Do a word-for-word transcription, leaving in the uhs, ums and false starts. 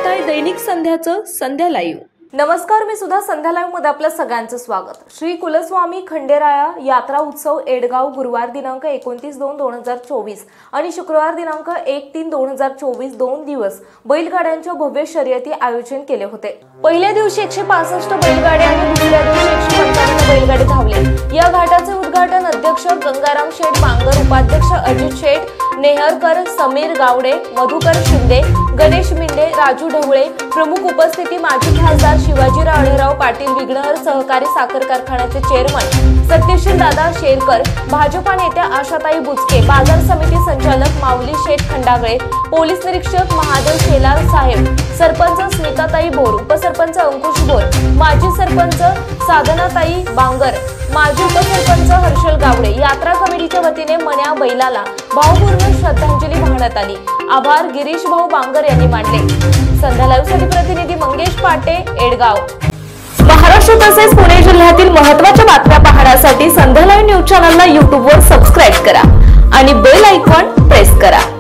पाहताय दैनिक संध्याचं संध्या लाईव्ह। नमस्कार, मी सुद्धा संध्या लाईव्ह मध्ये आपलं सगळ्यांचं स्वागत। श्री कुलस्वामी खंडेराया यात्रा उत्सव एडगाव गुरुवार दिनांक एकोणतीस दोन दोन हजार चोवीस आणि शुक्रवार दिनांक एक तीन दोन हजार चोवीस दोन दिवस बैलगाड्यांच्या भव्य शर्यती आयोजन केले होते। पहिल्या दिवशी एकशे पासष्ट बैलगाड्या आणि दुसऱ्या दिवशी एकशे पंचावन्न बैलगाडी धावले। या घाटाचे उद्घाटन अध्यक्ष गंगाराम शेठ बांगर, उपाध्यक्ष अजित शेठ नेहरकर, समीर गावडे, मधुकर शिंदे, गणेश मिंडे, राजू ढवळे, प्रमुख उपस्थिती माजी खासदार शिवाजीराव आढळराव पाटील, विघ्नहर सहकारी साखर कारखान्याचे चेअरमन सत्यशील दादा शेरकर, भाजपा नेत्या आशाताई बुचके, बाजार समिती संचालक माऊली शेठ खंडागळे, पोलीस निरीक्षक महादेव शेलार साहेब, सरपंच स्मिताताई बोर, उपसरपंच अंकुश बोर, माजी सरपंच साधनाताई बांगर, माजी उपसरपंच हर्षल गावडे। यात्रा कमिटीच्या वतीने मन्या बैलाला भावपूर्ण श्रद्धांजली वाहण्यात आली। आभार गिरीश भाऊ बांगर यांनी मानले। संध्या लाईव्ह साठी प्रतिनिधी मंगेश पाटे, एडगाव। महाराष्ट्र तसेच पुणे जिल्ह्यातील महत्त्वाच्या बातम्या पाहण्यासाठी संध्या लाईव्ह न्यूज चॅनलला यूट्यूब वर सबस्क्राइब करा आणि बेल आयकॉन प्रेस करा।